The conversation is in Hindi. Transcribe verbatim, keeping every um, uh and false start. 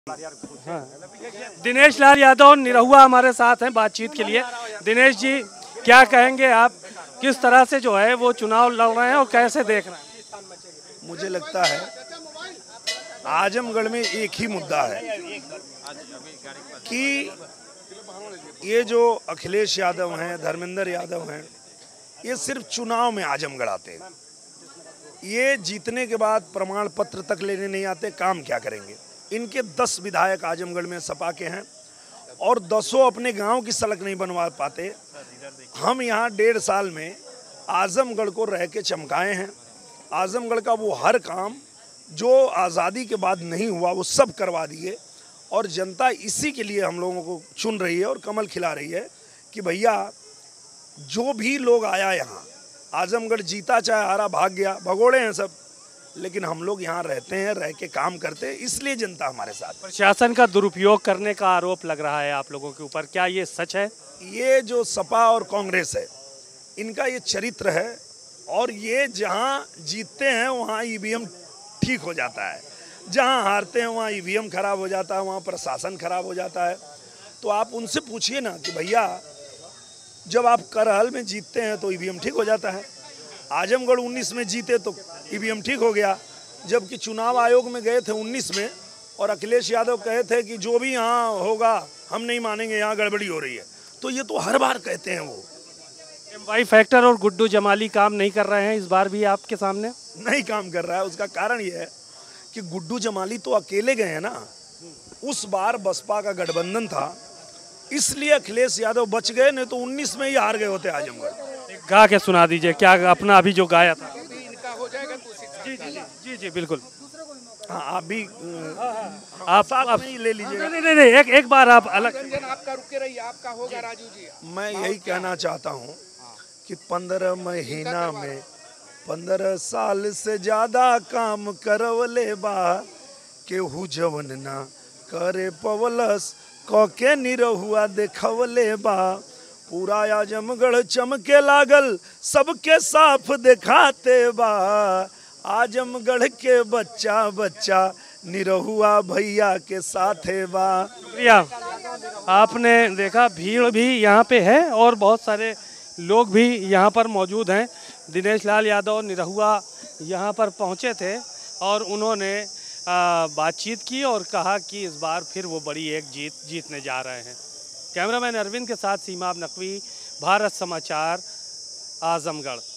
हाँ। दिनेश लाल यादव निरहुआ हमारे साथ हैं बातचीत के लिए। दिनेश जी, क्या कहेंगे आप, किस तरह से जो है वो चुनाव लड़ रहे हैं और कैसे देख रहे हैं? मुझे लगता है आजमगढ़ में एक ही मुद्दा है कि ये जो अखिलेश यादव हैं, धर्मेंद्र यादव हैं, ये सिर्फ चुनाव में आजमगढ़ आते हैं। ये जीतने के बाद प्रमाण पत्र तक लेने नहीं आते, काम क्या करेंगे। इनके दस विधायक आजमगढ़ में सपा के हैं और दसों अपने गांव की सड़क नहीं बनवा पाते। हम यहाँ डेढ़ साल में आजमगढ़ को रह के चमकाए हैं। आजमगढ़ का वो हर काम जो आज़ादी के बाद नहीं हुआ वो सब करवा दिए और जनता इसी के लिए हम लोगों को चुन रही है और कमल खिला रही है कि भैया जो भी लोग आया यहाँ, आजमगढ़ जीता चाहे हारा, भाग गया, भगोड़े हैं सब, लेकिन हम लोग यहाँ रहते हैं, रह के काम करते हैं, इसलिए जनता हमारे साथ। प्रशासन का दुरुपयोग करने का आरोप लग रहा है आप लोगों के ऊपर, क्या ये सच है? ये जो सपा और कांग्रेस है, इनका ये चरित्र है और ये जहाँ जीतते हैं वहाँ ईवीएम ठीक हो जाता है, जहाँ हारते हैं वहाँ ईवीएम खराब हो जाता है, वहाँ प्रशासन खराब हो जाता है। तो आप उनसे पूछिए ना कि भैया जब आप करहल में जीतते हैं तो ईवीएम ठीक हो जाता है, आजमगढ़ उन्नीस में जीते तो ईवीएम ठीक हो गया, जबकि चुनाव आयोग में गए थे उन्नीस में और अखिलेश यादव कहे थे कि जो भी यहाँ होगा हम नहीं मानेंगे, यहाँ गड़बड़ी हो रही है। तो ये तो हर बार कहते हैं। वो वाई फैक्टर और गुड्डू जमाली काम नहीं कर रहे हैं इस बार भी आपके सामने? नहीं काम कर रहा है। उसका कारण ये है कि गुड्डू जमाली तो अकेले गए हैं ना, उस बार बसपा का गठबंधन था इसलिए अखिलेश यादव बच गए, नहीं तो उन्नीस में ही हार गए होते आजमगढ़। गा के सुना दीजिए क्या अपना अभी जो गाया था। जी जी जी जी बिल्कुल। हाँ आप भी आप साथ आप नहीं ले लीजिएगा। नहीं नहीं नहीं एक एक बार आप अलग। आपका रुके रहिए, आपका होगा राजू जी। मैं यही कहना चाहता हूँ कि पंद्रह महीना में पंद्रह साल से ज्यादा काम करवले बा, केहू जवन ना करे पवलस कके निरहुआ देखवले बा। पूरा आजमगढ़ चमके लागल, सबके साफ दिखाते बा। आजमगढ़ के बच्चा बच्चा निरहुआ भैया के साथे बा। प्रिया, आपने देखा भीड़ भी यहाँ पे है और बहुत सारे लोग भी यहाँ पर मौजूद हैं। दिनेश लाल यादव निरहुआ यहाँ पर पहुँचे थे और उन्होंने बातचीत की और कहा कि इस बार फिर वो बड़ी एक जीत जीतने जा रहे हैं। कैमरामैन अरविंद के साथ सीमा नकवी, भारत समाचार, आजमगढ़।